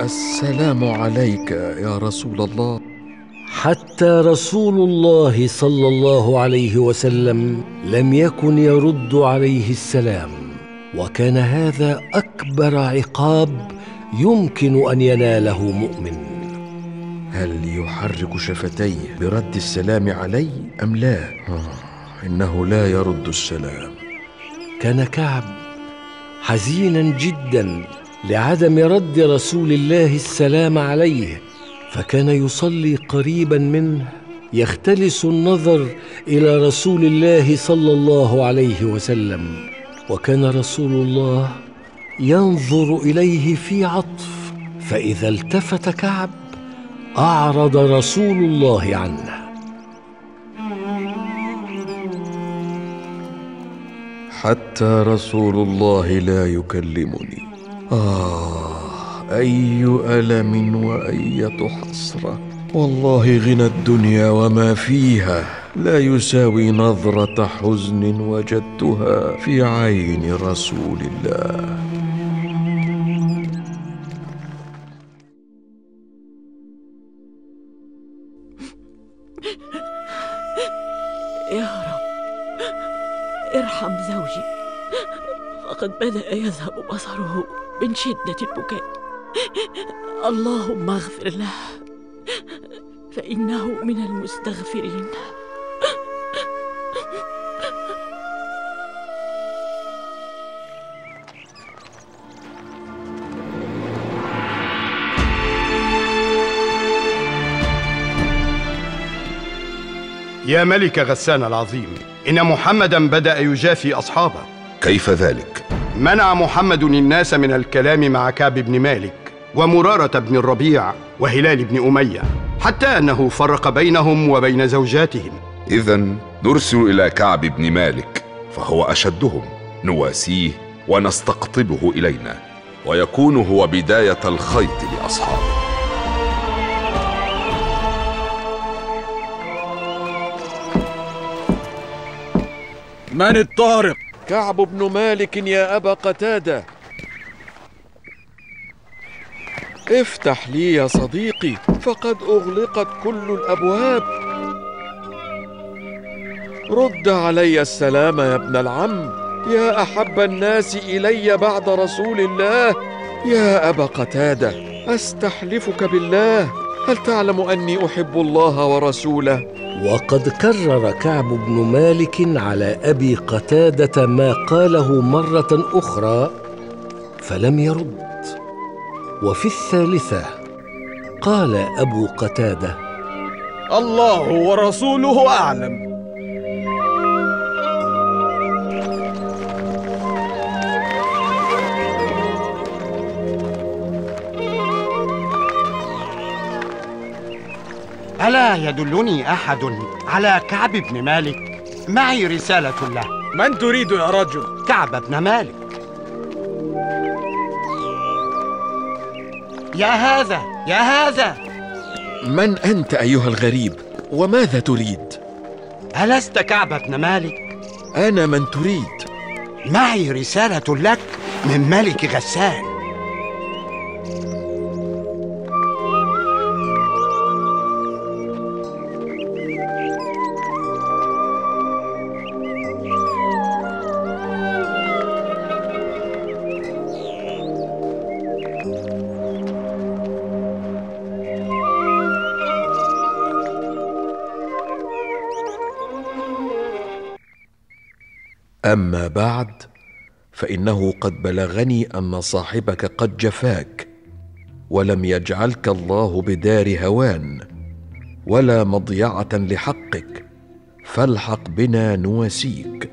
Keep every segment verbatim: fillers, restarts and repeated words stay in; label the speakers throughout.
Speaker 1: السلام عليك يا رسول الله.
Speaker 2: حتى رسول الله صلى الله عليه وسلم لم يكن يرد عليه السلام، وكان هذا أكبر عقاب يمكن أن يناله مؤمن.
Speaker 1: هل يحرك شفتيه برد السلام علي أم لا؟ آه إنه لا يرد السلام.
Speaker 2: كان كعب حزينا جدا لعدم رد رسول الله السلام عليه، فكان يصلي قريبا منه يختلس النظر إلى رسول الله صلى الله عليه وسلم، وكان رسول الله ينظر إليه في عطف، فإذا التفت كعب أعرض رسول الله عنه.
Speaker 1: حتى رسول الله لا يكلمني. آه أي ألم وأية حسرة، والله غنى الدنيا وما فيها لا يساوي نظرة حزن وجدتها في عين رسول الله.
Speaker 3: يا رب ارحم زوجي، فقد بدأ يذهب بصره من شدة البكاء. اللهم اغفر له فإنه من المستغفرين.
Speaker 4: يا ملك غسان العظيم، إن محمدًا بدأ يجافي أصحابه.
Speaker 5: كيف ذلك؟
Speaker 4: منع محمد الناس من الكلام مع كعب بن مالك ومرارة بن الربيع وهلال بن أمية، حتى أنه فرق بينهم وبين زوجاتهم.
Speaker 5: إذن نرسل إلى كعب بن مالك، فهو أشدهم، نواسيه ونستقطبه إلينا، ويكون هو بداية الخيط لأصحابه.
Speaker 6: من الطارق؟
Speaker 1: كعب بن مالك يا أبا قتادة. افتح لي يا صديقي، فقد أغلقت كل الأبواب. رد علي السلام يا ابن العم، يا أحب الناس إلي بعد رسول الله. يا أبا قتادة، أستحلفك بالله، هل تعلم أني أحب الله ورسوله؟
Speaker 2: وقد كرر كعب بن مالك على أبي قتادة ما قاله مرة أخرى فلم يرد. وفي الثالثة قال أبو قتادة:
Speaker 6: الله ورسوله أعلم.
Speaker 7: ألا يدلني أحد على كعب بن مالك؟ معي رسالة له.
Speaker 6: من تريد يا رجل؟
Speaker 7: كعب بن مالك. يا هذا يا هذا.
Speaker 1: من أنت أيها الغريب؟ وماذا تريد؟
Speaker 7: ألست كعب بن مالك؟
Speaker 1: أنا من تريد؟
Speaker 7: معي رسالة لك من ملك غسان.
Speaker 1: أما بعد، فإنه قد بلغني أن صاحبك قد جفاك، ولم يجعلك الله بدار هوان ولا مضيعة لحقك، فالحق بنا نواسيك.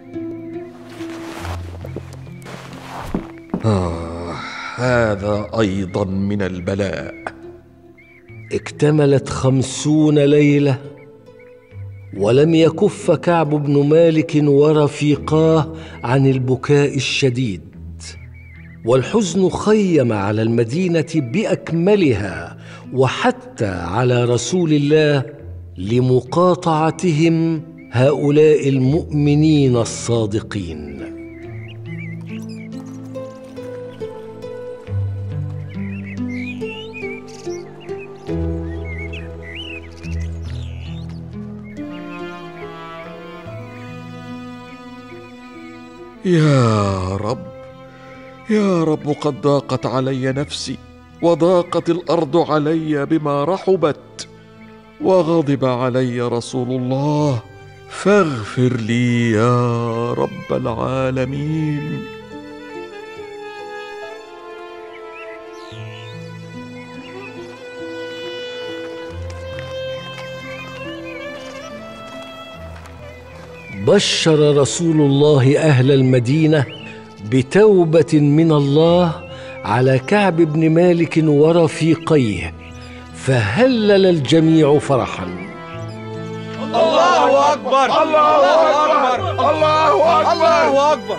Speaker 1: آه هذا أيضا من البلاء.
Speaker 2: اكتملت خمسون ليلة ولم يكف كعب بن مالك ورفيقاه عن البكاء الشديد، والحزن خيم على المدينة بأكملها وحتى على رسول الله لمقاطعتهم هؤلاء المؤمنين الصادقين.
Speaker 1: يا رب، يا رب، قد ضاقت علي نفسي، وضاقت الأرض علي بما رحبت، وغضب علي رسول الله، فاغفر لي يا رب العالمين.
Speaker 2: بشر رسول الله أهل المدينة بتوبة من الله على كعب بن مالك ورفيقيه، فهلل الجميع فرحا.
Speaker 6: الله أكبر، الله أكبر، الله أكبر، الله أكبر.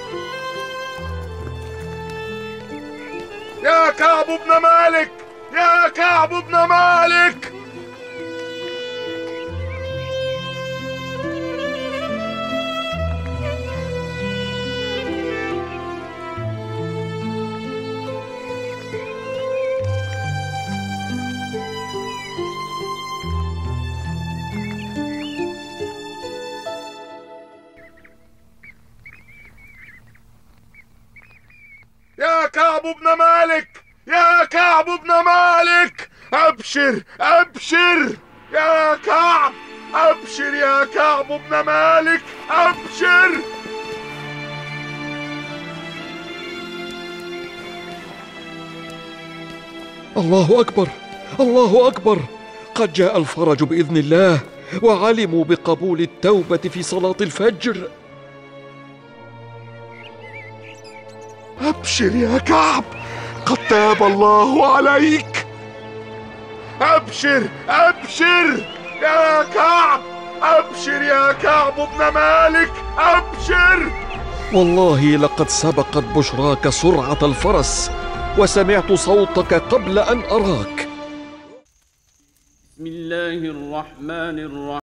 Speaker 5: يا كعب بن مالك، يا كعب بن مالك! يا كعب بن مالك، يا كعب بن مالك! أبشر، أبشر يا كعب، أبشر يا كعب بن مالك، أبشر!
Speaker 1: الله أكبر، الله أكبر، قد جاء الفرج بإذن الله، وعلموا بقبول التوبة في صلاة الفجر.
Speaker 5: أبشر يا كعب، قد تاب الله عليك. أبشر، أبشر يا كعب، أبشر يا كعب بن مالك، أبشر!
Speaker 1: والله لقد سبقت بشراك سرعة الفرس، وسمعت صوتك قبل أن أراك.
Speaker 8: بسم الله الرحمن الرحيم.